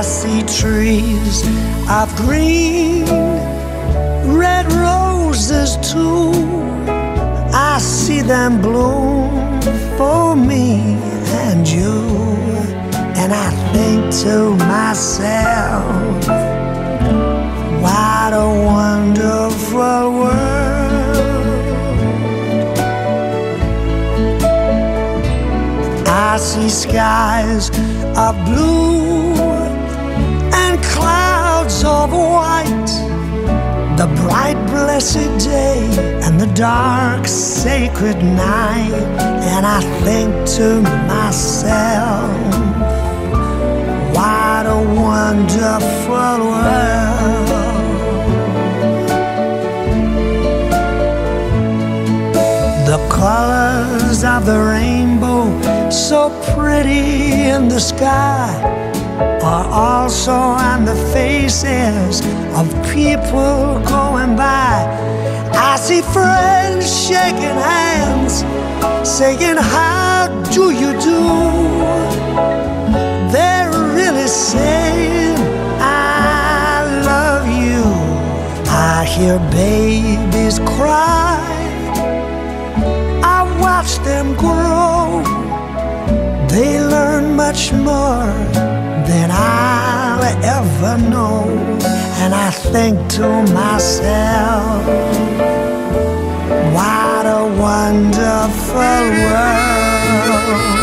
see trees of green, red roses too. I see them bloom for me and you. And I think to myself, what a wonderful world. I see skies of blue and clouds of white, the bright blessed day and the dark sacred night. And I think to myself, what a wonderful world. The colors of the rainbow, so pretty in the sky, are also on the faces of people going by. I see friends shaking hands, saying, how do you do? They're really saying, I love you. I hear babies cry, I watch them grow. They learn much more than I'll ever know. And I think to myself, what a wonderful world.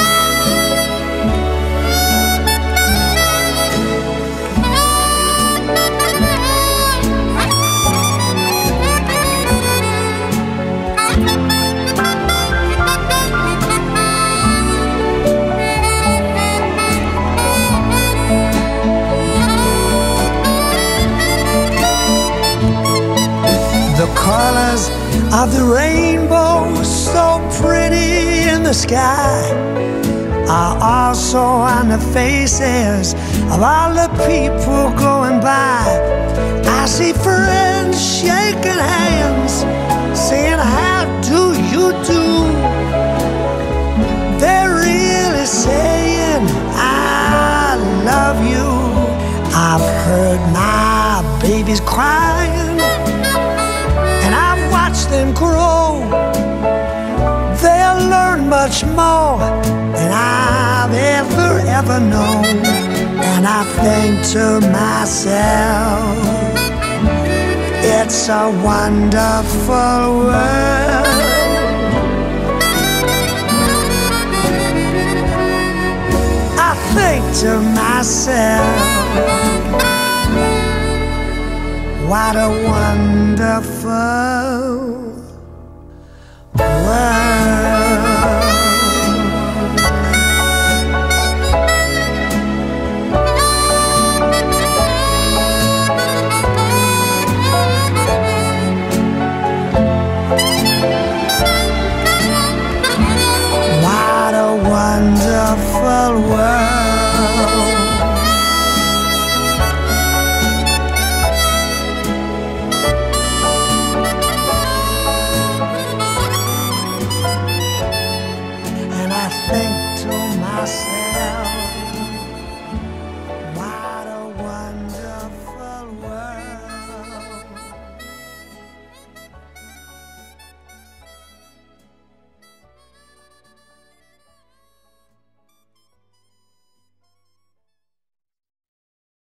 The colors of the rainbow, so pretty in the sky, are also on the faces of all the people going by. I see friends shaking hands, saying, how do you do? They're really saying, I love you. I've heard my babies crying, and I've watched them grow. They'll learn much more than I've ever known. And I think to myself, it's a wonderful world. I think to myself, what a wonderful world.